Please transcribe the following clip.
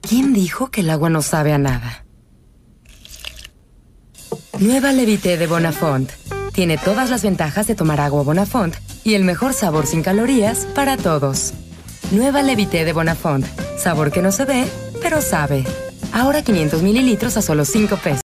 ¿Quién dijo que el agua no sabe a nada? Nueva Levité de Bonafont. Tiene todas las ventajas de tomar agua Bonafont y el mejor sabor sin calorías para todos. Nueva Levité de Bonafont. Sabor que no se ve, pero sabe. Ahora 500 mililitros a solo $5.